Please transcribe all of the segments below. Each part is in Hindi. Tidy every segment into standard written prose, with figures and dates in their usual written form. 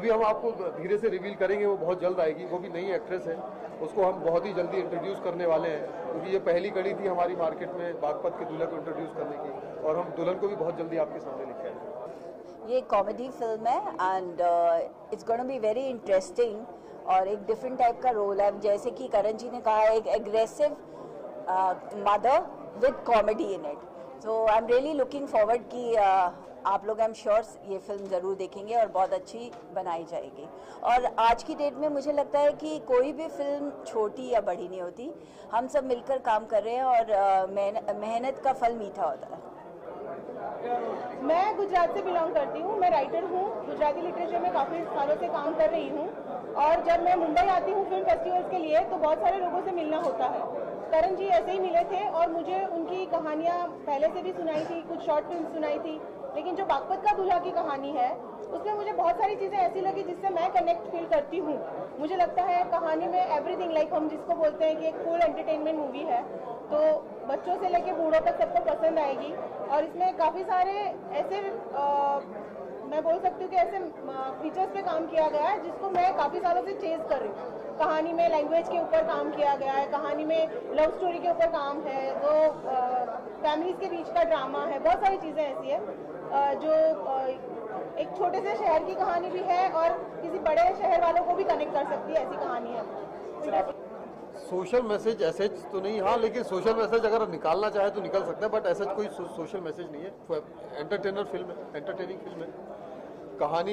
भी हम आपको धीरे से रिवील करेंगे, वो बहुत जल्द आएगी। वो भी नई एक्ट्रेस है, उसको हम बहुत ही जल्दी इंट्रोड्यूस करने वाले हैं, क्योंकि ये पहली कड़ी थी हमारी मार्केट में बागपत के दूल्हे को इंट्रोड्यूस करने की, और हम दुल्हन को भी बहुत जल्दी आपके सामने लेके आएंगे। ये कॉमेडी फिल्म है and it's gonna be very interesting और एक डिफरेंट टाइप का रोल है। जैसे कि करण जी ने कहा, एक aggressive mother with comedy in it. So I am really looking forward कि आप लोग आई एम श्योर ये फिल्म ज़रूर देखेंगे और बहुत अच्छी बनाई जाएगी। और आज की डेट में मुझे लगता है कि कोई भी फिल्म छोटी या बड़ी नहीं होती, हम सब मिलकर काम कर रहे हैं और मेहनत का फल मीठा होता है। मैं गुजरात से बिलोंग करती हूँ, मैं राइटर हूँ, गुजराती लिटरेचर में काफ़ी सालों से काम कर रही हूँ। और जब मैं मुंबई आती हूँ फिल्म फेस्टिवल्स के लिए तो बहुत सारे लोगों से मिलना होता है। करण जी ऐसे ही मिले थे और मुझे उनकी कहानियाँ पहले से भी सुनाई थी, कुछ शॉर्ट फिल्म सुनाई थी, लेकिन जो बागपत का दूल्हा की कहानी है उसमें मुझे बहुत सारी चीज़ें ऐसी लगी जिससे मैं कनेक्ट फील करती हूँ। मुझे लगता है कहानी में एवरीथिंग, लाइक हम जिसको बोलते हैं कि एक फुल एंटरटेनमेंट मूवी है, तो बच्चों से लेके बूढ़ों तक सबको पसंद आएगी। और इसमें काफ़ी सारे ऐसे मैं बोल सकती हूँ कि ऐसे फीचर्स पे काम किया गया है जिसको मैं काफ़ी सालों से चेज कर रही हूँ। कहानी में लैंग्वेज के ऊपर काम किया गया है, कहानी में लव स्टोरी के ऊपर काम है, वो फैमिलीज के बीच का ड्रामा है, बहुत सारी चीज़ें ऐसी है जो एक छोटे से शहर की कहानी भी है और किसी बड़े शहर वालों को भी कनेक्ट कर सकती है, ऐसी कहानी है। सोशल मैसेज ऐसे तो नहीं, हाँ, लेकिन सोशल मैसेज अगर निकालना चाहे तो निकल सकता है, बट ऐसा कोई सोशल मैसेज नहीं है। एंटरटेनर फिल्म है, एंटरटेनिंग फिल्म है। कहानी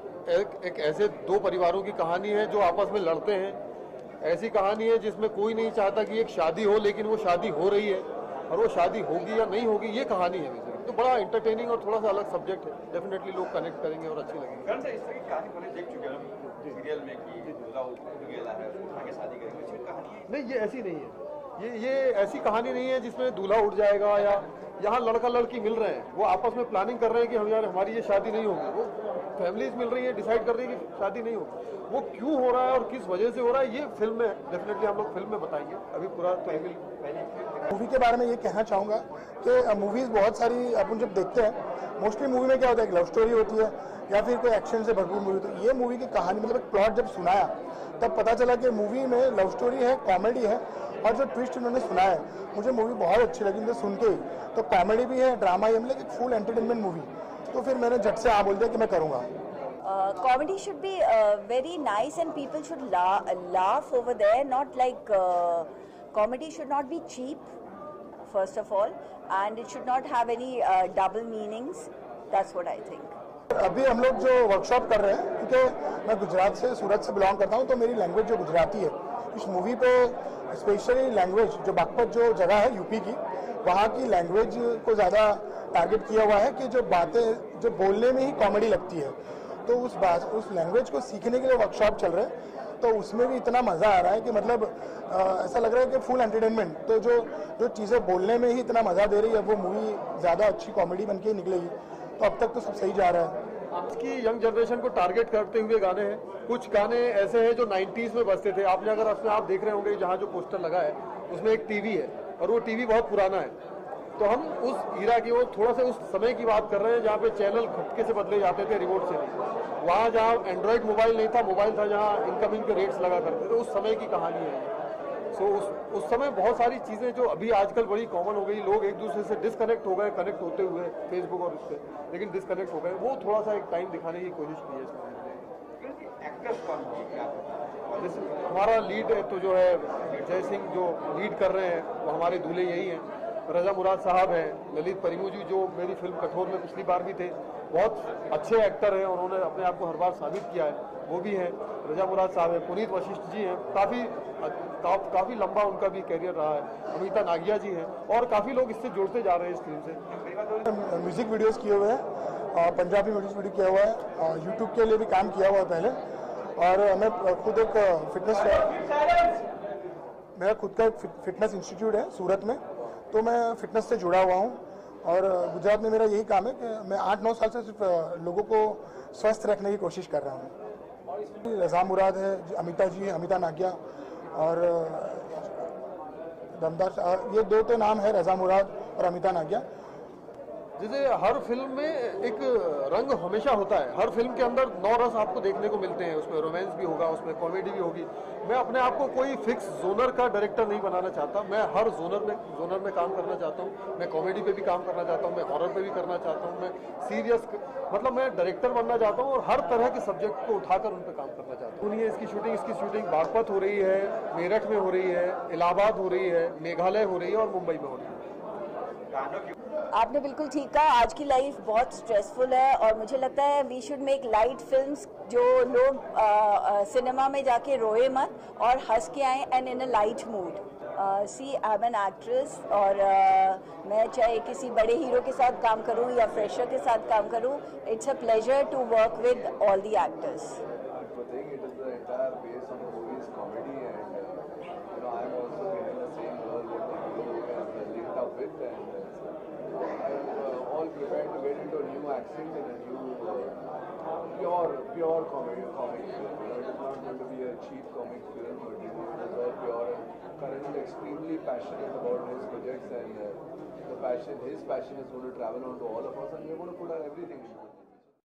एक ऐसे दो परिवारों की कहानी है जो आपस में लड़ते हैं। ऐसी कहानी है जिसमें कोई नहीं चाहता कि एक शादी हो, लेकिन वो शादी हो रही है, और वो शादी होगी या नहीं होगी, ये कहानी है बेसिकली। तो बड़ा एंटरटेनिंग और थोड़ा सा अलग सब्जेक्ट है, डेफिनेटली लोग कनेक्ट करेंगे और अच्छी लगेगी। इस तरह की कहानी मैंने देख चुके हैं सीरियल में कि दूल्हा उठेगा है, आगे शादी करेंगे, इसमें कहानी है नहीं, ये ऐसी नहीं है। ये ऐसी कहानी नहीं है जिसमें दूल्हा उठ जाएगा या यहाँ लड़का लड़की मिल रहे हैं, वो आपस में प्लानिंग कर रहे हैं कि हम यार हमारी ये शादी नहीं होगी। वो फैमिलीज मिल रही है, डिसाइड कर रही है कि शादी नहीं होगी। वो क्यों हो रहा है और किस वजह से हो रहा है, ये फिल्म में डेफिनेटली हम लोग फिल्म में बताएंगे। अभी पूरा मूवी के बारे में ये कहना चाहूँगा कि मूवीज़ बहुत सारी अपन जब देखते हैं, मोस्टली मूवी में क्या होता है, एक लव स्टोरी होती है या फिर कोई एक्शन से भरपूर मूवी होती है। ये मूवी की कहानी मतलब एक प्लॉट जब सुनाया तब पता चला कि मूवी में लव स्टोरी है, कॉमेडी है, और जो ट्विस्ट उन्होंने सुनाया है मुझे मूवी बहुत अच्छी लगी। मुझे सुन के ही तो कॉमेडी भी है, ड्रामा ही है, मतलब एक फुल एंटरटेनमेंट मूवी। तो फिर मैंने झट से हाँ बोल दिया कि मैं करूँगा। Comedy should be very nice and people should laugh over there, not like comedy should not be cheap first of all, and it should not have any double meanings. That's what I think. अभी हम लोग जो वर्कशॉप कर रहे हैं, क्योंकि मैं गुजरात से, सूरत से बिलोंग करता हूँ, तो मेरी लैंग्वेज जो गुजराती है, इस मूवी पे स्पेशली लैंग्वेज जो बागपत जो जगह है यूपी की, वहाँ की लैंग्वेज को ज़्यादा टारगेट किया हुआ है कि जो बातें जो बोलने में ही कॉमेडी लगती है, तो उस लैंग्वेज को सीखने के लिए वर्कशॉप चल रहे हैं। तो उसमें भी इतना मज़ा आ रहा है कि मतलब ऐसा लग रहा है कि फुल एंटरटेनमेंट। तो जो चीज़ें बोलने में ही इतना मज़ा दे रही है, वो मूवी ज़्यादा अच्छी कॉमेडी बन के ही निकलेगी। तो अब तक तो सब सही जा रहा है। आज की यंग जनरेशन को टारगेट करते हुए गाने हैं। कुछ गाने ऐसे हैं जो 90s में बजते थे। आपने अगर उसमें आप देख रहे होंगे जहाँ जो पोस्टर लगा है उसमें एक टीवी है, और वो टीवी बहुत पुराना है। तो हम उस हीरा की, वो थोड़ा सा उस समय की बात कर रहे हैं जहाँ पे चैनल खटके से बदले जाते थे, रिमोट से नहीं। वहाँ जहाँ एंड्रॉयड मोबाइल नहीं था, मोबाइल था जहाँ इनकमिंग के रेट्स लगा करते थे, उस समय की कहानी है। सो उस समय बहुत सारी चीज़ें जो अभी आजकल बड़ी कॉमन हो गई, लोग एक दूसरे से डिसकनेक्ट हो गए, कनेक्ट होते हुए फेसबुक और उससे, लेकिन डिसकनेक्ट हो गए। वो थोड़ा सा एक टाइम दिखाने की कोशिश की है इसमें। जैसे हमारा लीड तो जो है जय सिंह जो लीड कर रहे हैं, वो हमारे दूल्हे यही हैं। रजा मुराद साहब हैं, ललित परिमू जी जो मेरी फिल्म कठोर में पिछली बार भी थे, बहुत अच्छे एक्टर हैं, उन्होंने अपने आप को हर बार साबित किया है, वो भी हैं। रजा मुराद साहब हैं, पुनीत वशिष्ठ जी हैं, काफ़ी लंबा उनका भी कैरियर रहा है। अमिता नागिया जी हैं, और काफ़ी लोग इससे जुड़ते जा रहे हैं इस फिल्म से। म्यूज़िक वीडियोज़ किए हुए हैं, पंजाबी म्यूज़िक वीडियो किया हुआ है, यूट्यूब के लिए भी काम किया हुआ है पहले। और मैं खुद एक मेरा खुद का एक फिटनेस इंस्टीट्यूट है सूरत में, तो मैं फिटनेस से जुड़ा हुआ हूँ। और गुजरात में मेरा यही काम है कि मैं 8-9 साल से सिर्फ लोगों को स्वस्थ रखने की कोशिश कर रहा हूँ। रजा मुराद है, अमिता जी, अमिता नागिया और दमदार, ये दो तो नाम है, रजा मुराद और अमिता नागिया। जैसे हर फिल्म में एक रंग हमेशा होता है, हर फिल्म के अंदर 9 रस आपको देखने को मिलते हैं, उसमें रोमांस भी होगा, उसमें कॉमेडी भी होगी। मैं अपने आप को कोई फिक्स जोनर का डायरेक्टर नहीं बनाना चाहता, मैं हर जोनर में काम करना चाहता हूँ। मैं कॉमेडी पे भी काम करना चाहता हूँ, मैं हॉरर पे भी करना चाहता हूँ, मैं सीरियस मतलब मैं डायरेक्टर बनना चाहता हूँ और हर तरह के सब्जेक्ट को उठाकर उन पर काम करना चाहता हूँ। सुनिए, इसकी शूटिंग बागपत हो रही है, मेरठ में हो रही है, इलाहाबाद हो रही है, मेघालय हो रही है और मुंबई में हो रही है। आपने बिल्कुल ठीक कहा, आज की लाइफ बहुत स्ट्रेसफुल है और मुझे लगता है we should make light films जो लोग सिनेमा में जाके रोए मत और हंस के आए and in a light mood. See I am an actress और मैं चाहे किसी बड़े हीरो के साथ काम करूं या फ्रेशर के साथ काम करूं, it's a pleasure to work with all the actors. Prepared to get into a new accent and a new pure comic film. It is not going to be a cheap comic film, but it is all pure. And Karan is extremely passionate about his projects, and his passion is going to travel on to all of us, and we are going to put our everything into it.